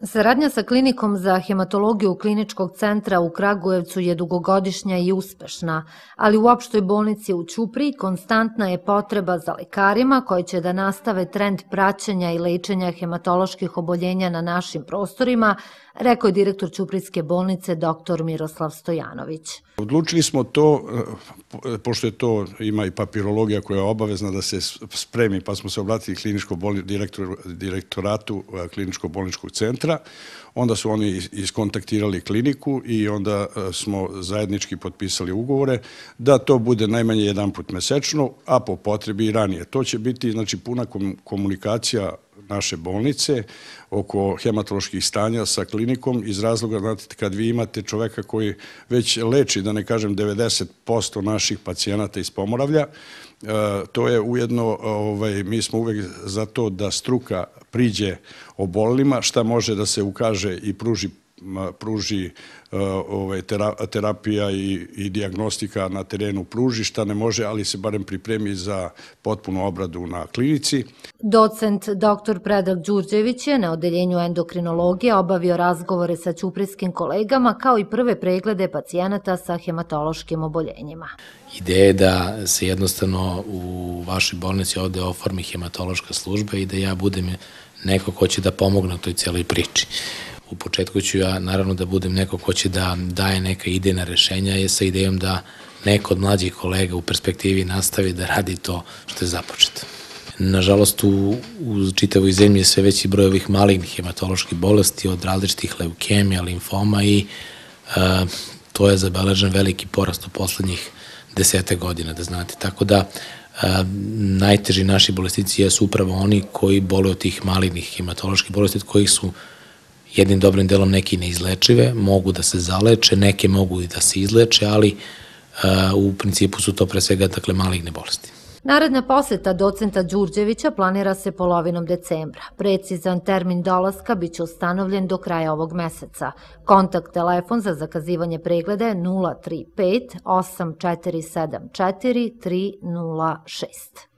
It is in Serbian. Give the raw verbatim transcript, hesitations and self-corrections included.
Saradnja sa klinikom za hematologiju Kliničkog centra u Kragujevcu je dugogodišnja i uspešna, ali u opštoj bolnici u Ćupriji konstantna je potreba za lekarima koji će da nastave trend praćenja i lečenja hematoloških oboljenja na našim prostorima, rekao je direktor Ćuprijske bolnice dr Miroslav Stojanović. Odlučili smo to, pošto je to, ima i papirologija koja je obavezna da se spremi, pa smo se obratili direktoratu Kliničko-bolničkog centra, onda su oni iskontaktirali kliniku i onda smo zajednički potpisali ugovore da to bude najmanje jedan put mesečno, a po potrebi i ranije. To će biti, znači, puna komunikacija naše bolnice oko hematoloških stanja sa klinikom iz razloga, znate, kad vi imate čoveka koji već leči, da ne kažem devedeset posto naših pacijenata iz Pomoravlja, to je ujedno, mi smo uvek za to da struka priđe obolelima, šta može da se ukaže i pruži pruži terapija i dijagnostika na terenu pruži, šta ne može, ali se barem pripremi za potpunu obradu na klinici. Docent dr Predrag Đurđević je na odeljenju endokrinologije obavio razgovore sa ćuprijskim kolegama kao i prve preglede pacijenata sa hematološkim oboljenjima. Ideja je da se jednostavno u vašoj bolnici ovde oformi hematološka služba i da ja budem neko ko će da pomogne u toj cijeloj priči. U početku ću ja naravno da budem neko ko će da daje neka idejna rešenja je sa idejom da neko od mlađih kolega u perspektivi nastavi da radi to što je započeto. Nažalost, u čitavoj zemlji je sve veći broj ovih malignih hematoloških bolesti od različitih leukemija, limfoma i to je zabeležen veliki porast u poslednjih desete godina, da znate. Tako da najteži naši bolesnici jesu upravo oni koji boluju od tih malignih hematoloških bolesti, od kojih su jednim dobrim delom neki neizlečive, mogu da se zaleče, neke mogu i da se izleče, ali u principu su to pre svega dakle maligne bolesti. Naredna poseta docenta Đurđevića planira se polovinom decembra. Precizan termin dolaska biće ustanovljen do kraja ovog meseca. Kontakt telefon za zakazivanje pregleda je nula tri pet osam četiri sedam četiri tri nula šest.